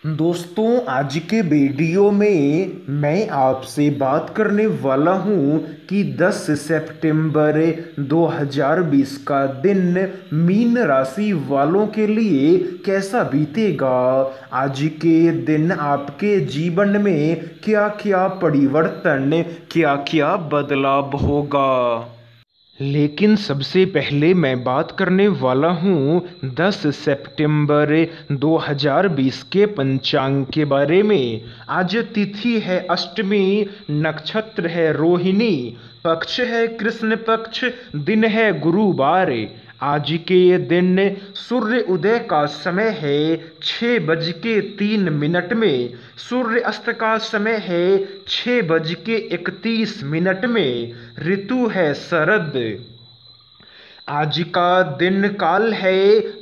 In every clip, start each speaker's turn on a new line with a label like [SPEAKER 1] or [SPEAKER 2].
[SPEAKER 1] दोस्तों, आज के वीडियो में मैं आपसे बात करने वाला हूं कि 10 सितंबर 2020 का दिन मीन राशि वालों के लिए कैसा बीतेगा। आज के दिन आपके जीवन में क्या क्या परिवर्तन, क्या क्या बदलाव होगा। लेकिन सबसे पहले मैं बात करने वाला हूँ 10 सितंबर 2020 के पंचांग के बारे में। आज तिथि है अष्टमी, नक्षत्र है रोहिणी, पक्ष है कृष्ण पक्ष, दिन है गुरुवार। आज के ये दिन सूर्य उदय का समय है 6:03 में। सूर्य अस्त का समय है 6:31 में। ऋतु है शरद। आज का दिन काल है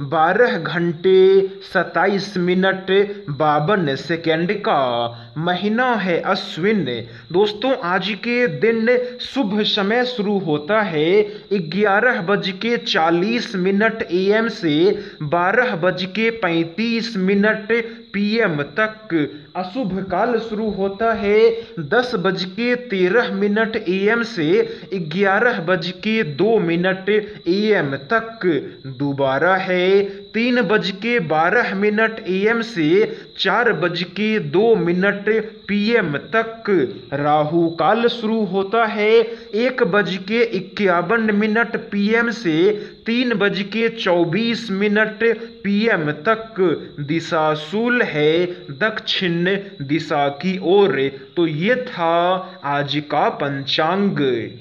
[SPEAKER 1] 12 घंटे 27 मिनट 52 सेकेंड का। महीना है अश्विन। दोस्तों, आज के दिन शुभ समय शुरू होता है 11:40 AM से 12:35 PM तक। अशुभ काल शुरू होता है 10:13 AM से 11:02 AM तक। दोबारा है 3:12 AM से 4:02 PM तक। राहु काल शुरू होता है 1:51 PM से 3:24 PM तक। दिशा शूल है दक्षिण दिशा की ओर। तो ये था आज का पंचांग।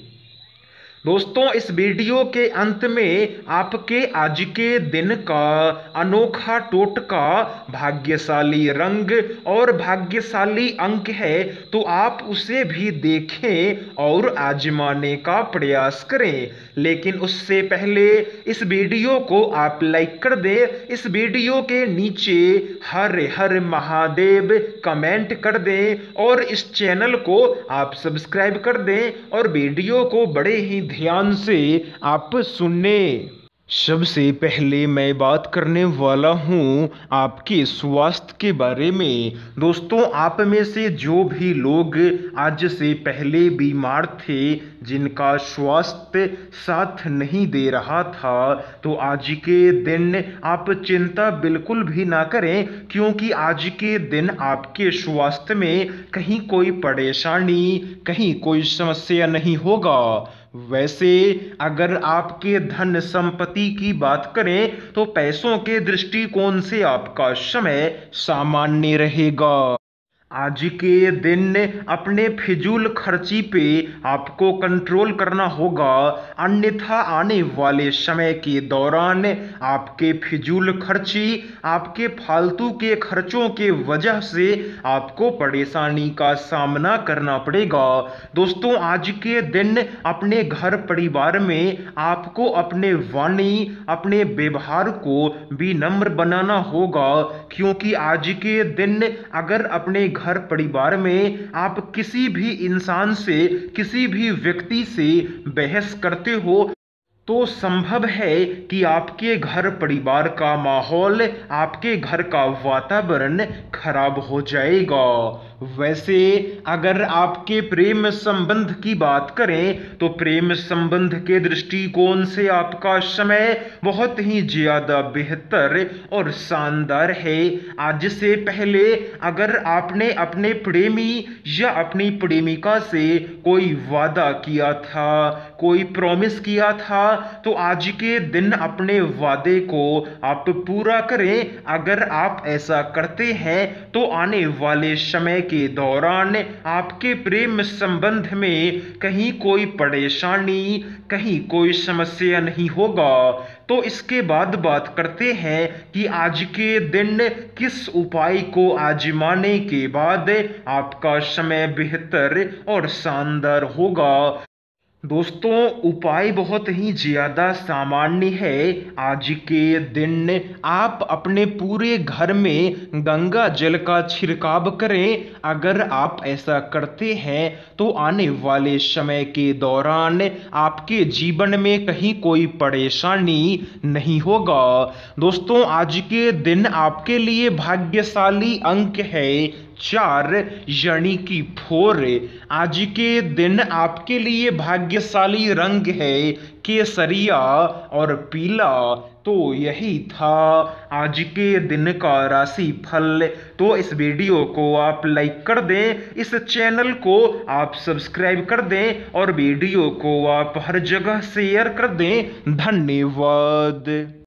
[SPEAKER 1] दोस्तों, इस वीडियो के अंत में आपके आज के दिन का अनोखा टोटका, भाग्यशाली रंग और भाग्यशाली अंक है, तो आप उसे भी देखें और आजमाने का प्रयास करें। लेकिन उससे पहले इस वीडियो को आप लाइक कर दें। इस वीडियो के नीचे हर हर महादेव कमेंट कर दें और इस चैनल को आप सब्सक्राइब कर दें और वीडियो को बड़े ही ध्यान से आप सुनने। सबसे पहले मैं बात करने वाला हूँ आपके स्वास्थ्य के बारे में। दोस्तों, आप में से जो भी लोग आज से पहले बीमार थे, जिनका स्वास्थ्य साथ नहीं दे रहा था, तो आज के दिन आप चिंता बिल्कुल भी ना करें, क्योंकि आज के दिन आपके स्वास्थ्य में कहीं कोई परेशानी, कहीं कोई समस्या नहीं होगा। वैसे अगर आपके धन संपत्ति की बात करें तो पैसों के दृष्टिकोण से आपका समय सामान्य रहेगा। आज के दिन अपने फिजूल खर्ची पे आपको कंट्रोल करना होगा, अन्यथा आने वाले समय के दौरान आपके फिजूल खर्ची, आपके फालतू के खर्चों के वजह से आपको परेशानी का सामना करना पड़ेगा। दोस्तों, आज के दिन अपने घर परिवार में आपको अपने वाणी, अपने व्यवहार को विनम्र बनाना होगा, क्योंकि आज के दिन अगर अपने घर परिवार में आप किसी भी इंसान से, किसी भी व्यक्ति से बहस करते हो, तो संभव है कि आपके घर परिवार का माहौल, आपके घर का वातावरण खराब हो जाएगा। वैसे अगर आपके प्रेम संबंध की बात करें तो प्रेम संबंध के दृष्टिकोण से आपका समय बहुत ही ज्यादा बेहतर और शानदार है। आज से पहले अगर आपने अपने प्रेमी या अपनी प्रेमिका से कोई वादा किया था, कोई प्रॉमिस किया था, तो आज के दिन अपने वादे को आप पूरा करें। अगर आप ऐसा करते हैं तो आने वाले समय के दौरान आपके प्रेम संबंध में कहीं कोई परेशानी, कहीं कोई समस्या नहीं होगा। तो इसके बाद बात करते हैं कि आज के दिन किस उपाय को आजमाने के बाद आपका समय बेहतर और शानदार होगा। दोस्तों, उपाय बहुत ही ज़्यादा सामान्य है। आज के दिन आप अपने पूरे घर में गंगा जल का छिड़काव करें। अगर आप ऐसा करते हैं तो आने वाले समय के दौरान आपके जीवन में कहीं कोई परेशानी नहीं होगा। दोस्तों, आज के दिन आपके लिए भाग्यशाली अंक है 4 यानी कि 4। आज के दिन आपके लिए भाग्यशाली रंग है केसरिया और पीला। तो यही था आज के दिन का राशि फल। तो इस वीडियो को आप लाइक कर दें, इस चैनल को आप सब्सक्राइब कर दें और वीडियो को आप हर जगह शेयर कर दें। धन्यवाद।